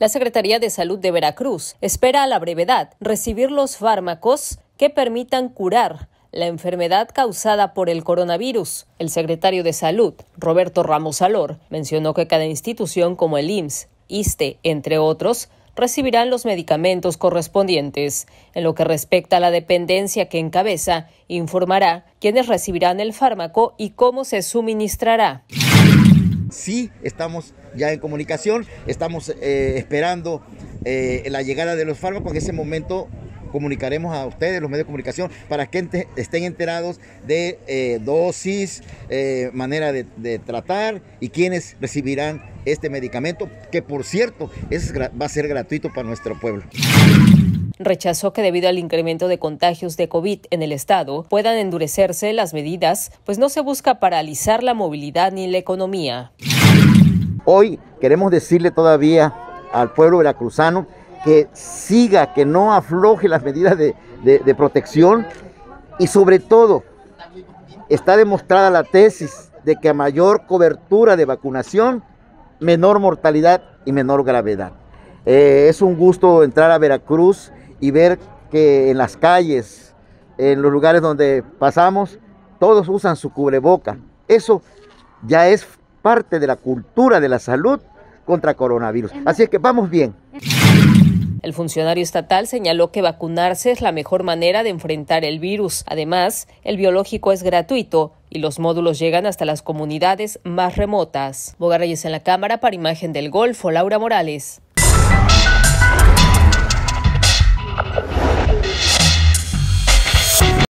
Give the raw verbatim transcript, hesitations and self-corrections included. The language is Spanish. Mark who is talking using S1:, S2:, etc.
S1: La Secretaría de Salud de Veracruz espera a la brevedad recibir los fármacos que permitan curar la enfermedad causada por el coronavirus. El secretario de Salud, Roberto Ramos Salor, mencionó que cada institución como el I M S S, ISSSTE, entre otros, recibirán los medicamentos correspondientes. En lo que respecta a la dependencia que encabeza, informará quiénes recibirán el fármaco y cómo se suministrará.
S2: Sí, estamos ya en comunicación, estamos eh, esperando eh, la llegada de los fármacos. En ese momento comunicaremos a ustedes, los medios de comunicación, para que ente, estén enterados de eh, dosis, eh, manera de, de tratar y quiénes recibirán este medicamento, que por cierto es, va a ser gratuito para nuestro pueblo.
S1: Rechazó que debido al incremento de contagios de COVID en el estado puedan endurecerse las medidas, pues no se busca paralizar la movilidad ni la economía.
S2: Hoy queremos decirle todavía al pueblo veracruzano que siga, que no afloje las medidas de, de, de protección, y sobre todo está demostrada la tesis de que a mayor cobertura de vacunación, menor mortalidad y menor gravedad. Eh, es un gusto entrar a Veracruz y ver que en las calles, en los lugares donde pasamos, todos usan su cubreboca. Eso ya es parte de la cultura de la salud contra coronavirus. Así es que vamos bien.
S1: El funcionario estatal señaló que vacunarse es la mejor manera de enfrentar el virus. Además, el biológico es gratuito y los módulos llegan hasta las comunidades más remotas. Boga Reyes en la cámara para Imagen del Golfo, Laura Morales.